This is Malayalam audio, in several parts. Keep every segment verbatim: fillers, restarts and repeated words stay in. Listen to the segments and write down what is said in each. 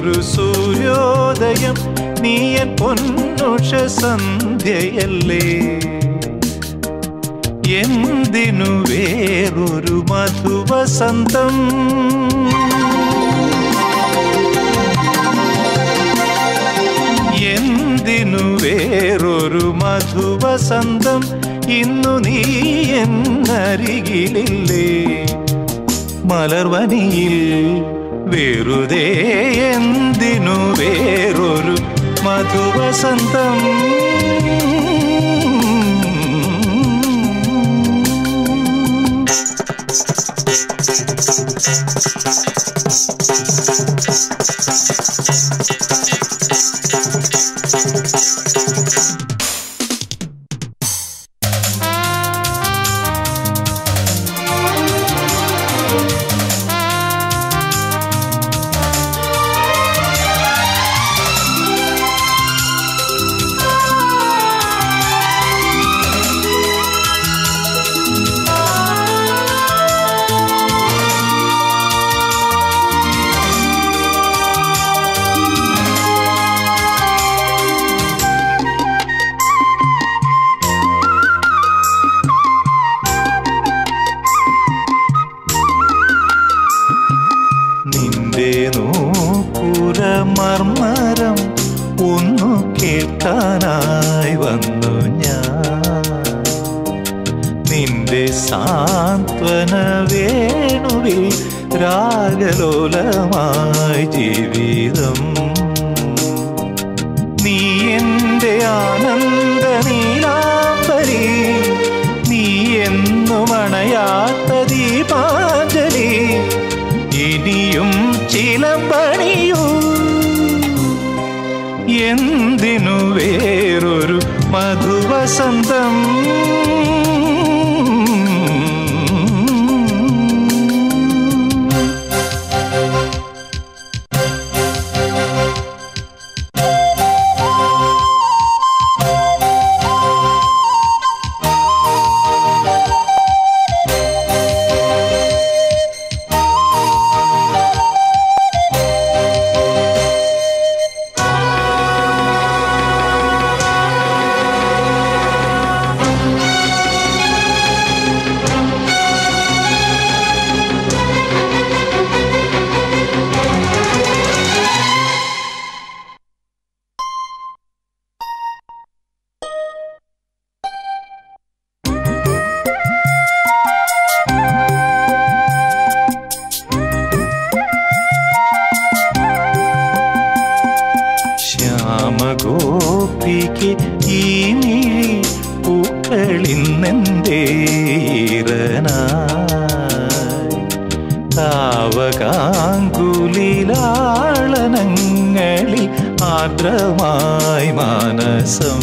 വേറൊരു സൂര്യോദയം നീയൻ പൊന്നുഷ സന്ധ്യയല്ലേ. എന്തിനു വേറൊരു മധുവസന്തം, എന്തിനു വേറൊരു മധുവസന്തം, ഇന്നു നീ എന്നരികിലില്ലേ. മലർവനിയിൽ വെറുതെ എന്തിനു വേറൊരു മധുവസന്തം. മർമരം ഒന്നു കേൾക്കാനായി വന്നു ഞാൻ. നിന്റെ സാന്ത്വന വേണുവിൽ രാഗലോലമായി ജീവിതം. നീ എൻ്റെ ആനന്ദ നീലാംബരി, നീ എന്നും അണയാത്ത ദീപാഞ്ജലി. ഇനിയും ചിലമ്പണിയൂ, എന്തിനു വേറൊരു മധുവസന്തം. ഗോപിക്ക് ഈ മിഴി പൂക്കളിന്നെന്തേ ഈറനായി. താവകാങ്കുലിലാളനങ്ങളിൽ ആർദ്രമായി മാനസം.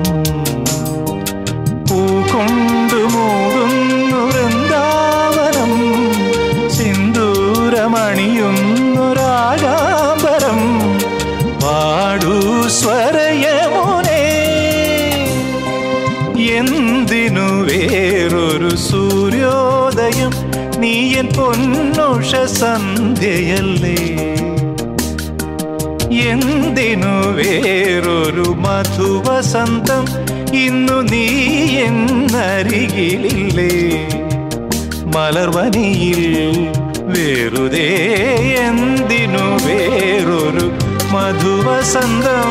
പൂകൊണ്ടു മൂടുന്നു വൃന്ദാവനം, സിന്ദൂരമണിയുന്നു രാഗാംബരം. പാടൂ സ്വരയമുനേ, എന്തിനു വേറൊരു സൂര്യോദയം നീയൻ പൊന്നുഷ സന്ധ്യയല്ലേ. എന്തിനു വേറൊരു മധുവസന്തം, ഇന്നു നീ എന്നരികിലില്ലേ. മലർവനിയിൽ വെറുതെ എന്തിനു വേറൊരു മധുവസന്തം.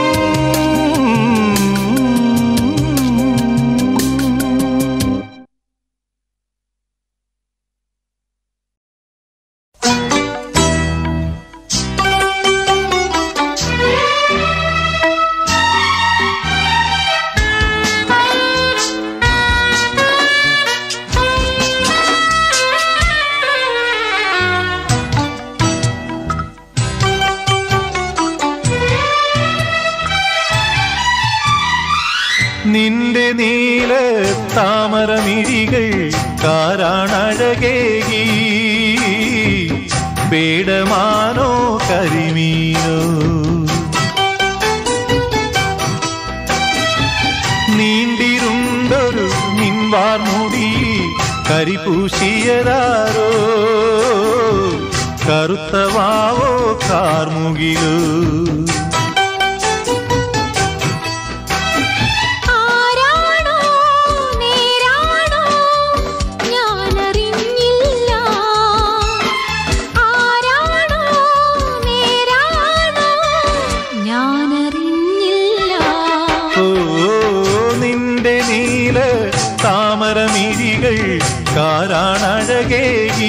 നിന്റെ നീല താമരമിഴികൾ കാരാണഴകേകി. പേടമാനോ കരിമീനോ, നീണ്ടിരുണ്ടൊരു നിൻവാർമുടി കരിപൂശിയതാരോ. കറുത്തവാവോ കാർമുകിലോ താമരമിഴികൾ കാരാണഴകേകി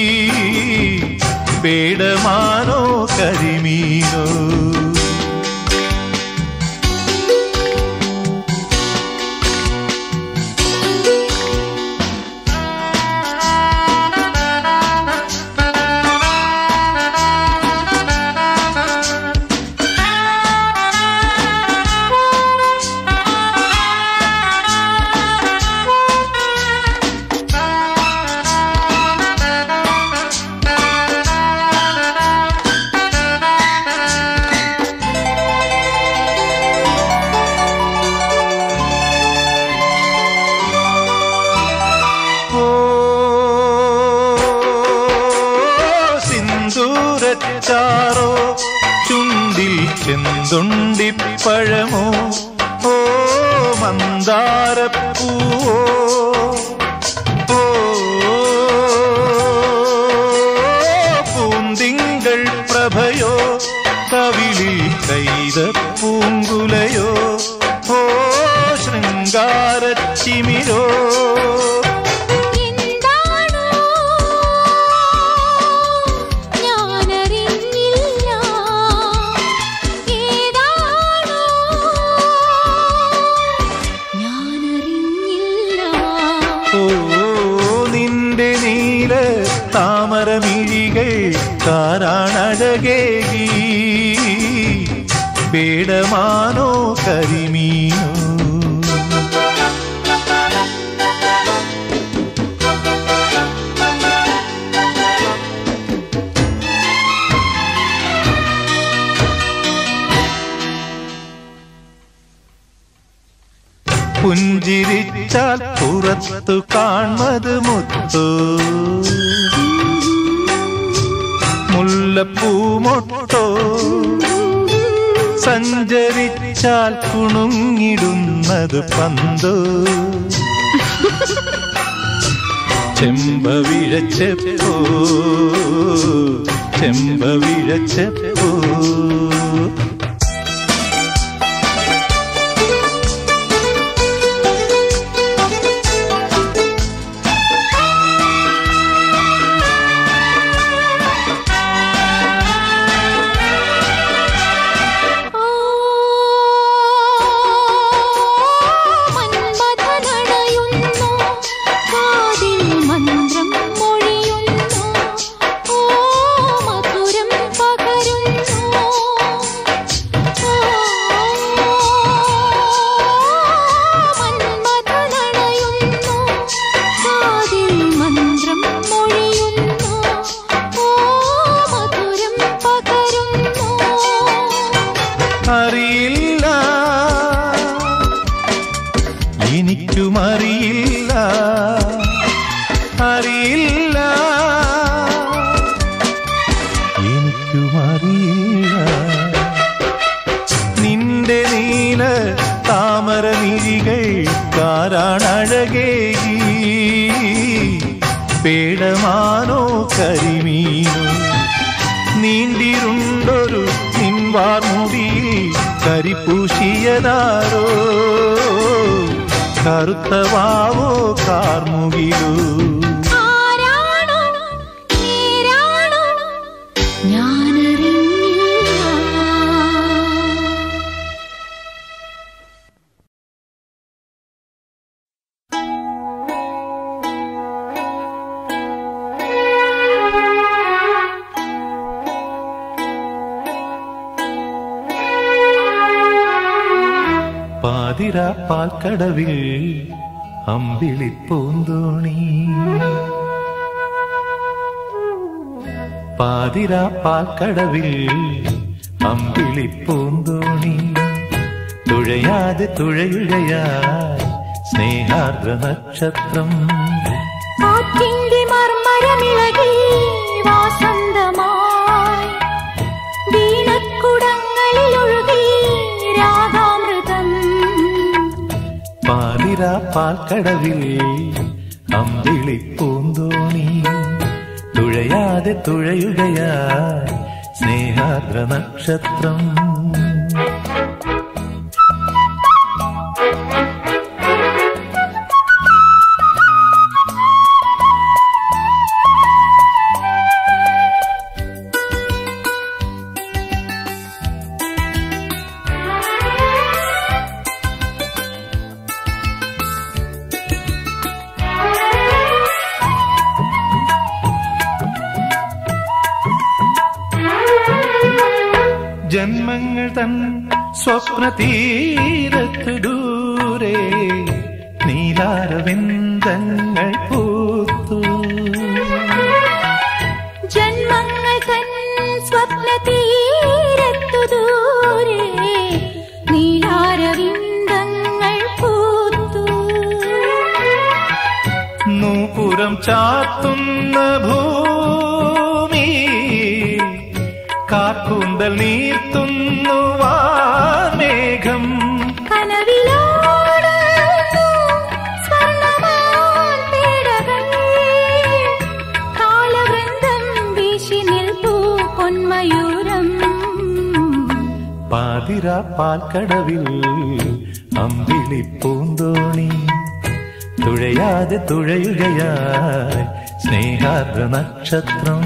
പേടമാനോ കരിമീനോ ോ ചുണ്ടിൽ ചെന്തുണ്ടിപ്പഴമോ ഓ മന്ദാരപ്പൂവോ ഓ പൂന്തിങ്കൾ പ്രഭയോ കവിളിൽ കൈതപ്പൂങ്കുലയോ ഓ ശൃംഗാരച്ചിമിരോ താമരമിഴികൾ കാരാണഴകേകി പേടമാനോ കരിമീനോ പുഞ്ചിരിച്ചാൽ പുറത്തു കാൺമത് മുത്തോ മുല്ലപ്പൂമൊട്ടോ സഞ്ചരിച്ചാൽ കുണുങ്ങിടുന്നത് പന്തോ ചെമ്പവിഴച്ചപ്പോ ചെമ്പവിഴച്ചപ്പോ അറിയില്ല എനിക്കുമറിയില്ല അറിയില്ല എനിക്കുമറിയില്ല നിന്റെ നീല താമരമിഴികൾ കാരാണഴകേകി പേടമാനോ കരിമീനോ നീണ്ടിരുണ്ടൊരു നിൻവാർമുടിയിൽ കരിപ്പൂശിയതാരോ കറുത്തവാവോ കാർമുകിലോ പാതിരാ പാൽക്കടവിൽ അമ്പിളിപ്പൂന്തോണി പാതിരാ പാൽക്കടവിൽ അമ്പിളിപ്പൂന്തോണി തുഴയാതെ തുഴയുകയാ സ്നേഹാർദ്ര നക്ഷത്രം മർമരമിളകി വാസന്തമാ പാൽക്കടവിൽ അമ്പിളി പൂന്തോണി തുഴയാതെ തുഴയുകയായി സ്നേഹാർദ്ര നക്ഷത്രം. ജന്മങ്ങൾ തൻ സ്വപ്ന തീരത്തു ദൂരെ നീലാരവിന്ദങ്ങൾ പൂത്തു. ജന്മങ്ങൾ തൻ സ്വപ്ന തീരത്തു ദൂരെ നീലാരവിന്ദങ്ങൾ പൂത്തു. നൂപുരം ചാത്തുന്ന ഭൂമി കാർക്കൂന്തൽ നീർത്തുന്നു വാമേഘം. കനവിലോടുന്നു സ്വർണ്ണമാൻ പേടകൾ കാലവൃന്ദം വീശി നിൽപ്പൂ പൊന്മയൂരം. പാതിരാ പാൽക്കടവിൽ അമ്പിളി പൂന്തോണി തുഴയാതെ തുഴയുകയായി സ്നേഹാർദ്ര നക്ഷത്രം.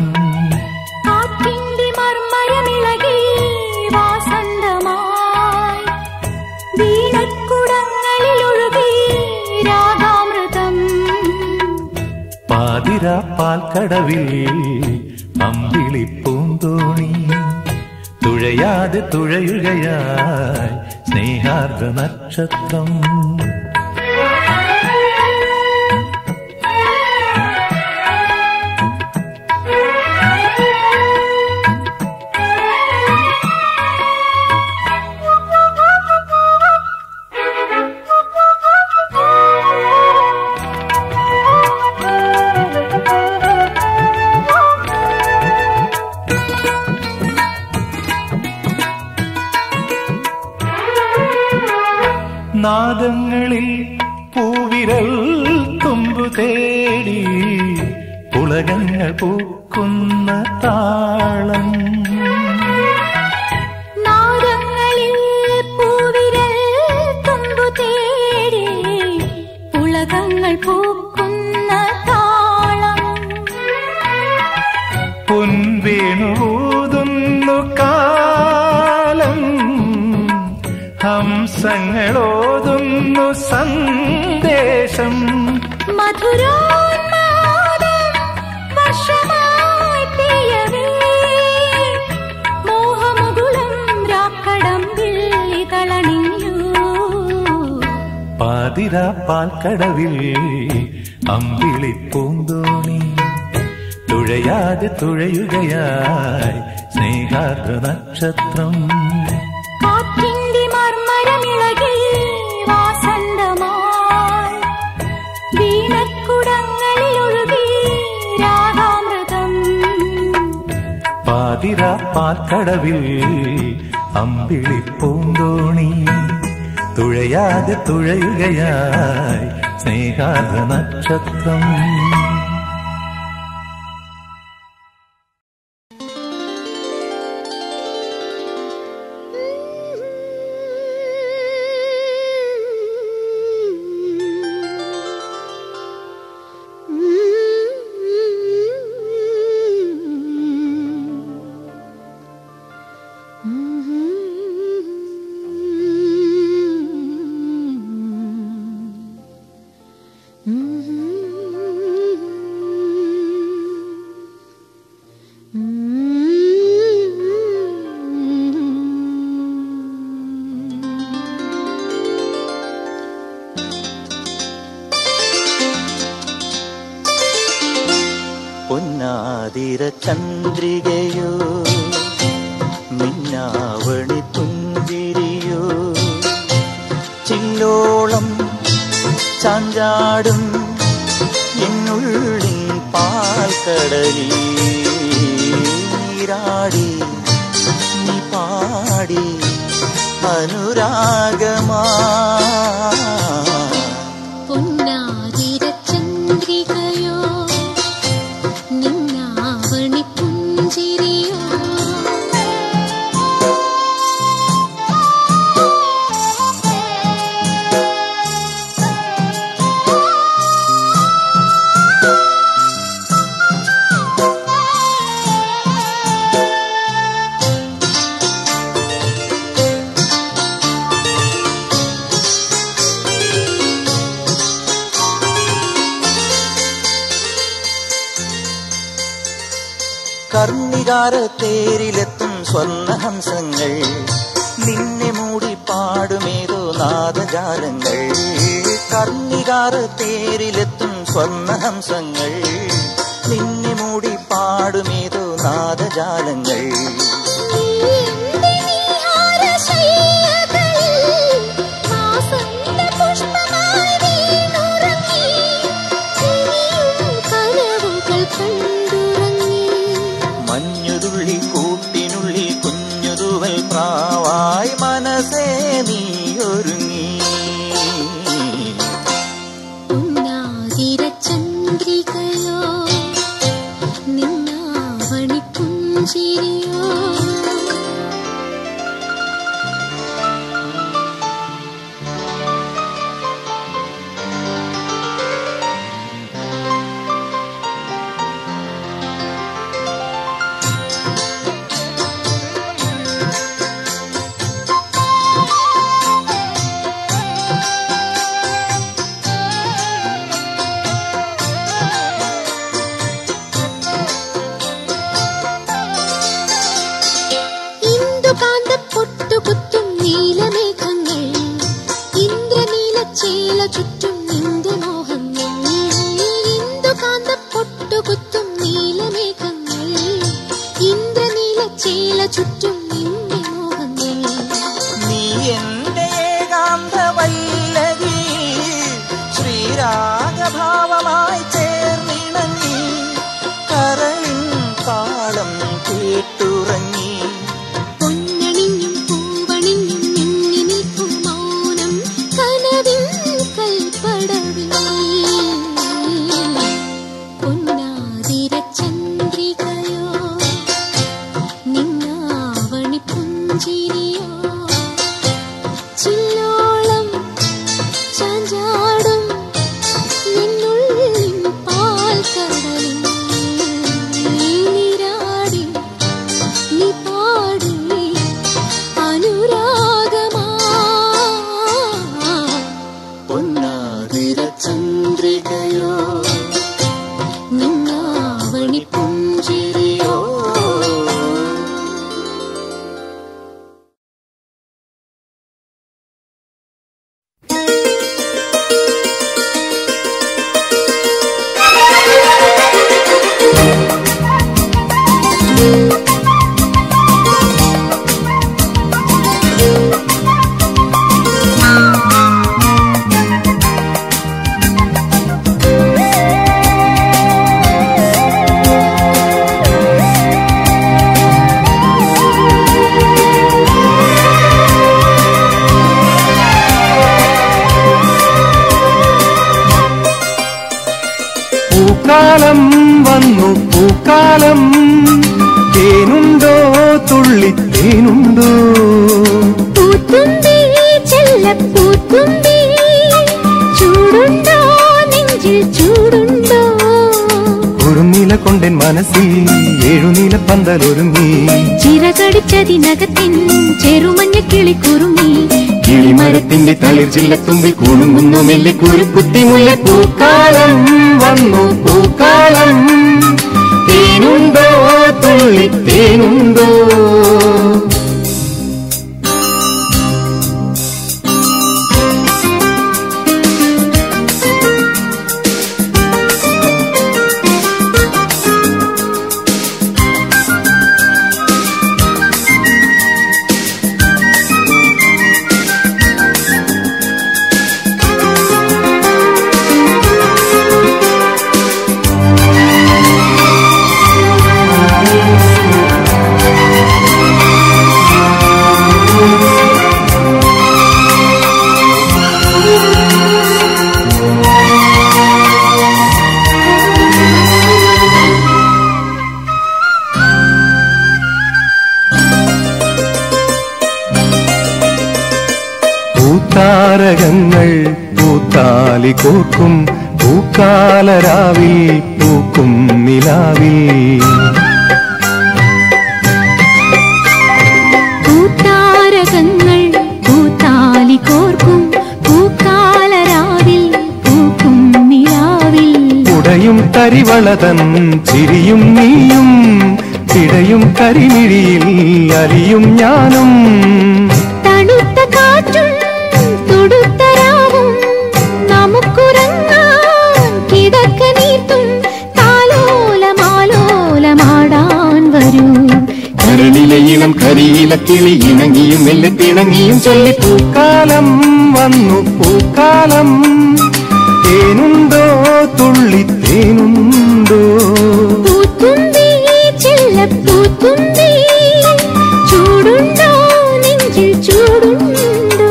പാതിരാ പാൽക്കടവിൽ അമ്പിളി പൂന്തോണി തുഴയാതെ തുഴയുകയായി സ്നേഹാർദ്ര നക്ഷത്രം. നാദങ്ങളിൽ പൂവിരൽ തുമ്പു തേടി പുളകങ്ങൾ പൂക്കുന്ന താളം. നാദങ്ങളിൽ പൂവിരൽ തുമ്പു തേടി പുളകങ്ങൾ പൂക്കുന്ന താളം. പൊൻവേണൂതുന്നു കാലം ഹംസങ്ങളോതുന്നു സന്ദേശം. മധുരോന്മാദം വർഷമായി പെയ്യവേ മോഹമുകുളം രാക്കടമ്പിൽ ഇതളണിഞ്ഞു. പാതിരാ പാൽക്കടവിൽ അമ്പിളി പൂന്തോണി തുഴയാതെ തുഴയുകയായി സ്നേഹാർദ്ര നക്ഷത്രം. പാതിരാ പാൽക്കടവിൽ അമ്പിളി പൂന്തോണി തുഴയാതെ തുഴയുകയായി സ്നേഹാർദ്ര നക്ഷത്രം. പൊന്നാതിര ചന്ദ്രികയോ മിന്നാവണി പുഞ്ചിരിയോ ചില്ലോളം ചാഞ്ചാടും എന്നുള്ളിൻ പാൽക്കടലിൽ നീരാടി നീ പാടി അനുരാഗമാ. കർണികാരത്തേരിലെത്തും സ്വർണ്ണഹംസങ്ങൾ നിന്നെ മൂടി പാടുമേതോ നാദജാലങ്ങൾ. കർണികാരത്തേരിലെത്തും സ്വർണ്ണഹംസങ്ങൾ നിന്നെ മൂടി പാടുമേതോ നാദജാലങ്ങൾ. മഞ്ഞുതുള്ളി കൂട്ടിനുള്ളിൽ കുഞ്ഞുതുവൽ പ്രാവായി മനസ്സേ നീ ഒരുങ്ങി. ചന്ദ്രികയോ നിന്നാവണി പുഞ്ചിരിയോ പൊട്ടുകുത്തും നീലമേഘങ്ങൾ ഇന്ദ്രനീല ചേല ചുറ്റും നിന്റെ മോഹങ്ങൾ. ഇന്ദുകാന്ത പൊട്ടുകുത്തും നീലമേഘങ്ങൾ ഇന്ദ്രനീല ചേല ചുറ്റും നിന്റെ മോഹങ്ങൾ. നീ എന്റെ ഏകാന്തവല്ലകി ശ്രീരാഗഭാവമായി ചേർന്നിണങ്ങി കരളിൻ താളം കേട്ടുറങ്ങി. പൂക്കാലം വന്നു പൂക്കാലം തേനുണ്ടോ തുള്ളിത്തേനുണ്ടോ പൂത്തുമ്പി ചെല്ലപ്പൂത്തുമ്പി ചൂടുണ്ടോ നെഞ്ചിൽ ചൂടുണ്ടോ കുറുനില കൊണ്ടൻ മനസ്സിൽ ഏഴുനില പന്തലൊരുങ്ങി ചിറകടിച്ചതിനകത്തിൻ ചെറുമഞ്ഞ കിളി കുറുങ്ങി കിളിമരത്തിന്റെ തളിർ ചില്ലത്തുമ്പിൽ കുണുങ്ങുന്നു മെല്ലെ കുരുക്കുത്തി മുല്ല. പൂക്കാലം വന്നു പൂക്കാലം തേനുണ്ടോ തുള്ളിത്തേനുണ്ടോ പൂത്താരകങ്ങൾ പൂത്താലി കോർക്കും പൂക്കാലരാവിൽ പൂക്കും നിലാവിൽ. പൂത്താരകങ്ങൾ പൂത്താലി കോർക്കും പൂക്കാലരാവിൽ പൂക്കും നിലാവിൽ. ഉടയും തരിവളതൻ ചിരിയും നീയും പിടയും കരിമിഴിയിൽ അലിയും ഞാനും. തണുത്ത കാറ്റും തുടുത്ത രാവും നമുക്കുറങ്ങാൻ കിടക്ക നീർത്തും താലോലമാലോലമാടാൻ വരൂ. കരളിലെ ഇളം കരിയില കിളി ഇണങ്ങിയും മെല്ലെ തിണങ്ങിയും ചൊല്ലി പൂക്കാലം വന്നു പൂക്കാലം. തേനുണ്ടോ തുള്ളി തേനുണ്ടോ പൂത്തുമ്പി ചെല്ലപ്പൂത്തുമ്പി ചൂടുണ്ടോ നെഞ്ചിൽ ചൂടുണ്ടോ.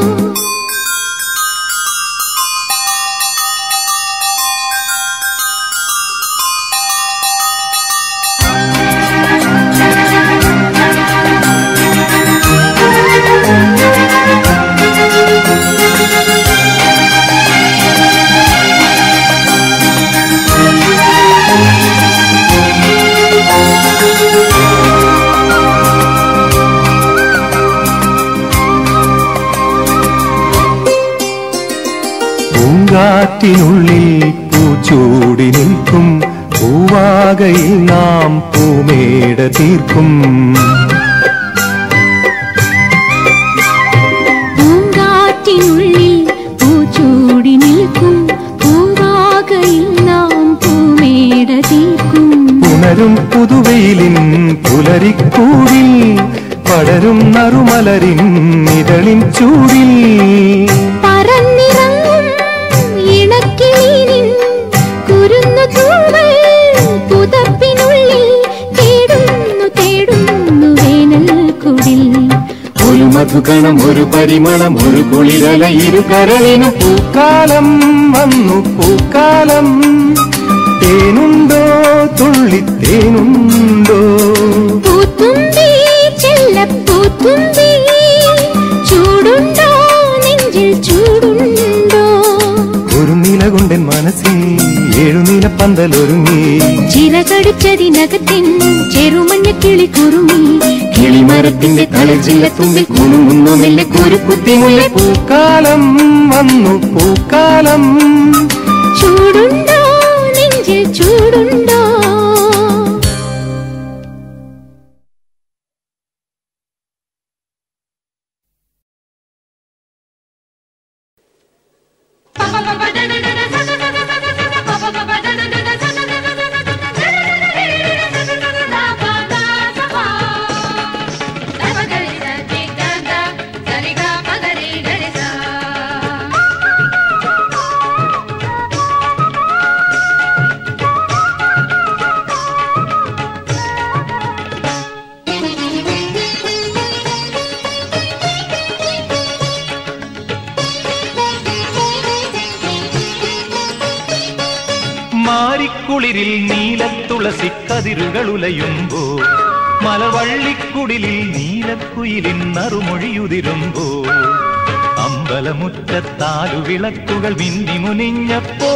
പൂങ്കാറ്റിനുള്ളിൽ പൂച്ചൂടി നിൽക്കും പൂവാകയിൽ നാം പൂമേട തീർക്കും. പൂങ്കാറ്റിനുള്ളിൽ പൂച്ചൂടി നിൽക്കും പൂവാകയിൽ നാം പൂമേട തീർക്കും. പുണരും പുതുവെയിലിൻ പുലരിക്കൂടിൽ പടരും നറുമലരിൻ ഇതളിൻ ചൂടിൽ പറന്നിറങ്ങും ഇണക്കിളീനിൻ കുരുന്നു തൂവൽ പുതപ്പിനുള്ളിൽ തേടുന്നു തേടുന്നു വേനൽ കുടിൽ. ഒരു മധുകണം ഒരു പരിമളം ഒരു കുളിരല ഇരു കരളിനും പൂക്കാലം വന്നു പൂക്കാലം. തേനുണ്ടോ തുള്ളി തേനുണ്ടോ പൂത്തുമ്പി ചെല്ലപ്പൂത്തുമ്പി ചൂടുണ്ടോ നെഞ്ചിൽ ചൂടുണ്ടോ. ഒരു നിലകൊണ്ടൻ മനസ്സിൽ ഏഴുനില പന്തലൊരുങ്ങി ചിറകടിച്ചതിനകത്തിൻ ചെറുമഞ്ഞ കിളി കുറുമി. കിളിമരത്തിന്റെ തളിർജില്ല തുമ്പിൽ കുണുങ്ങുന്നു മെല്ലെ കുരുക്കുത്തി മുല്ല പൂക്കാലം വന്നു പൂക്കാലം. ചൂടുണ്ടോ നെഞ്ചിൽ ചൂടുണ്ടോ. മാരിക്കുളിരിൽ നീലത്തുളസി കതിരുകൾ ഉലയുമ്പോ മലവള്ളിക്കുടിലിൽ നീലക്കുയിലിൻ നറുമൊഴിയുതിരുമ്പോ അമ്പലമുറ്റത്താലു വിളക്കുകൾ മിന്നി മുനിഞ്ഞപ്പോ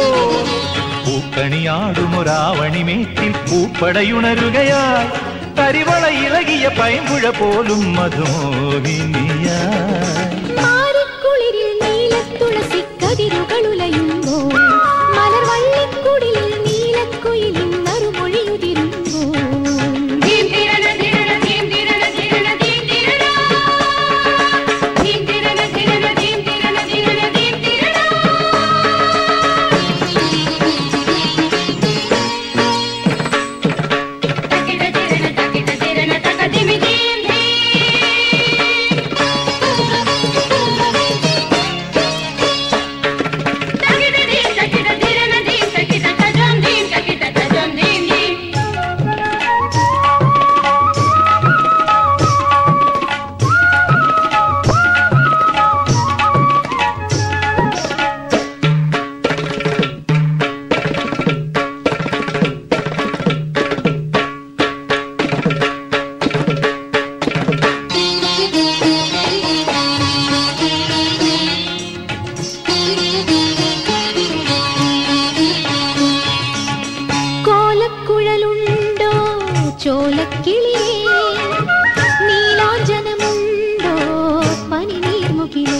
പൂക്കണിയാടുമൊരാവണിമേറ്റിൽ പൂപ്പടയുണരുകയായി കരിവള ഇളകിയ പൈമ്പുഴ പോലും മധുമോഹിനിയായി. മാരിക്കുളിരിൽ നീലത്തുളസി കതിരുകൾ ഉലയുമ്പോ മലർവള്ളിക്കുടിലിൽ നീലക്കുയിലിൻ നറുമൊഴിയുതിരുമ്പോ ചോലക്കിളിയേ നീലാഞ്ജനമുണ്ടോ പനിനീർമുകിലേ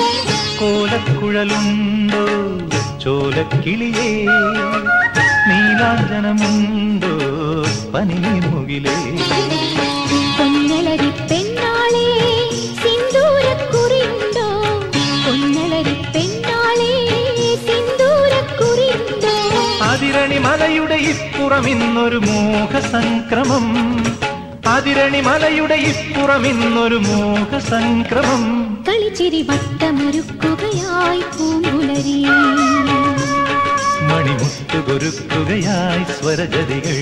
കോലക്കുഴലുണ്ടോ ചോലക്കിളിയേ നീ നീലാഞ്ജനമുണ്ടോ പനിനീർമുകിലേ പൊന്നലരി പെണ്ണാളെ സിന്ദൂരക്കുറിയുണ്ടോ പൊന്നലരി പെണ്ണാളെ സിന്ദൂരക്കുറിയുണ്ടോ അതിരണി മലയുടെ ഇപ്പുറം ഇന്നൊരു മോഹസംക്രമം അതിരണി മലയുടെ ഇപ്പുറം ഇന്നൊരു മോഹസംക്രമം കളിച്ചിരി വട്ടമൊരുക്കുകയായി പൂങ്കുലരി മണിമുട്ടുകൊരുക്കുകയായി സ്വരജതികൾ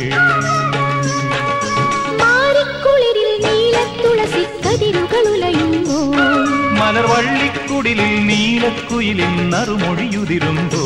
മാറിക്കുളിരിൽ നീലത്തുളസി കതിരുകളുലയുമ്പോ മലർവള്ളിക്കുടിലിൽ നീലക്കുയിലിൻ നറുമൊഴിയുതിരുമ്പോ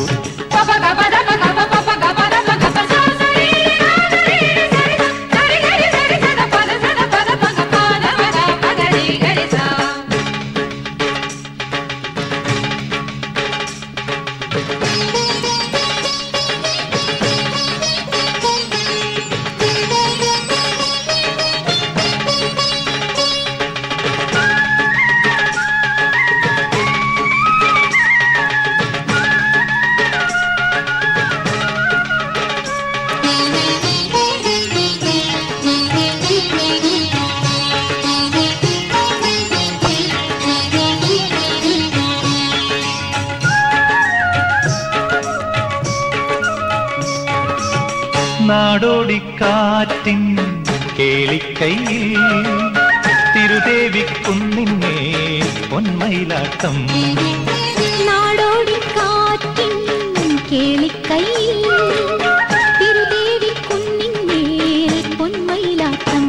നാടോടിക്കാറ്റിൻ കേളിക്കൈയിൽ തിരുദേവിക്കുന്നിന്നെ പൊന്മയിലാട്ടം നാടോടിക്കാറ്റിൻ കേളിക്കൈയിൽ തിരുദേവിക്കുന്നിന്നെ പൊന്മയിലാട്ടം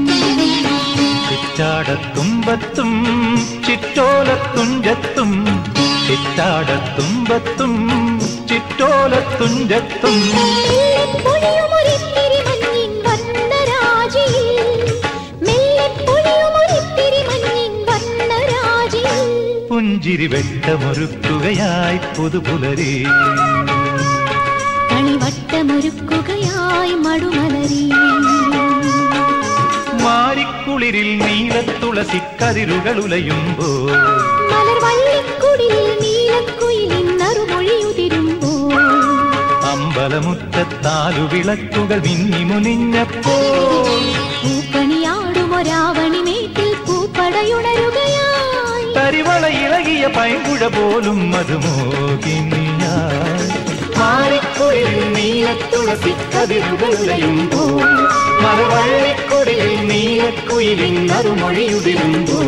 ചിറ്റാടത്തുമ്പത്തും ചിറ്റോലത്തുഞ്ചത്തും ചിറ്റാടത്തുമ്പത്തും ചിറ്റോലത്തുഞ്ചത്തും പുഞ്ചിരി വെട്ടമൊരുക്കുകയായി പുതുപുലരി കളിവട്ടമൊരുക്കുകയായി മടുമലരി മാരിക്കുളിരിൽ നീലത്തുളസി കതിരുകളുലയുമ്പോ മലർവള്ളിക്കുടിലിൽ നീലക്കുയിലിൻ നറുമൊഴിയുതിരുമ്പോ അമ്പലമുറ്റത്താലു വിളക്കുകൾ മിന്നി മുനിഞ്ഞപ്പോ പൂക്കണിയാടുമൊരാവണിമേറ്റിൽ പൂപ്പടയുണരുകയായി തരിവള ഇളകിയ പൈമ്പുഴ പോലും മധുമോഹിനിയായി മാരിക്കുളിരിൽ നീലത്തുളസി കതിരുകളുലയുമ്പോ മലർവള്ളിക്കുടിലിൽ നീലക്കുയിലിൻ നറുമൊഴിയുതിരുമ്പോ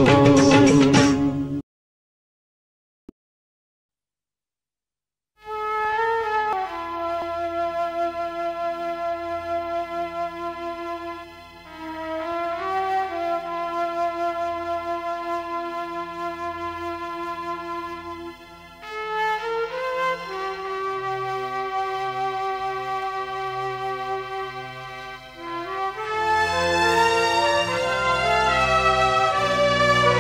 ും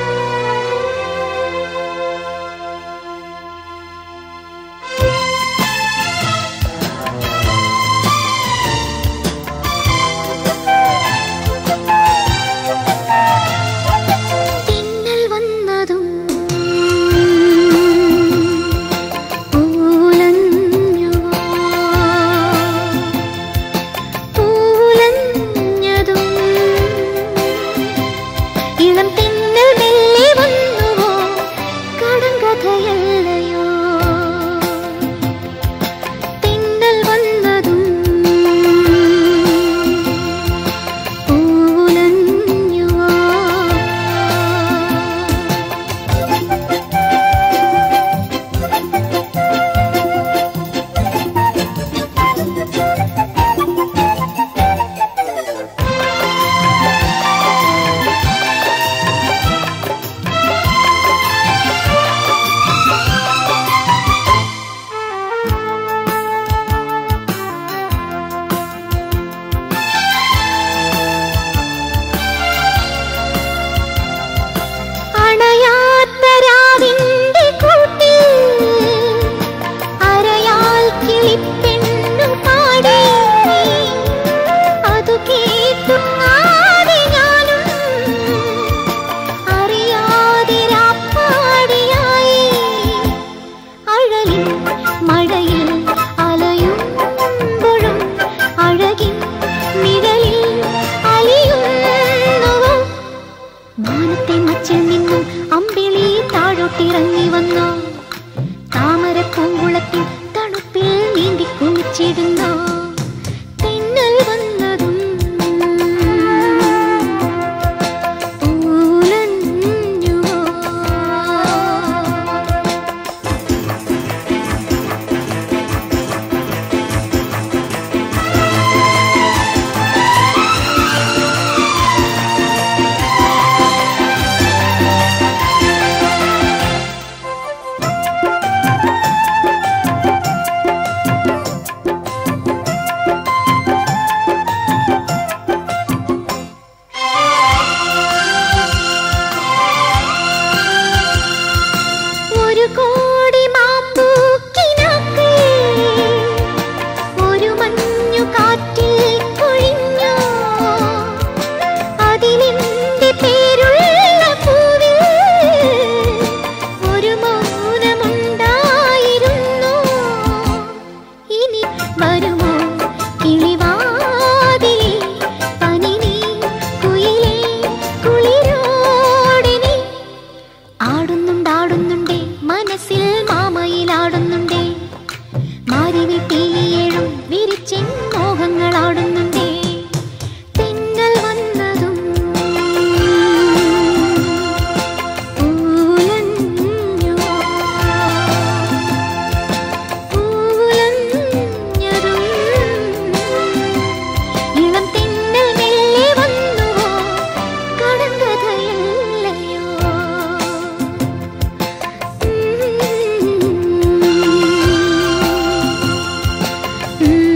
ഉം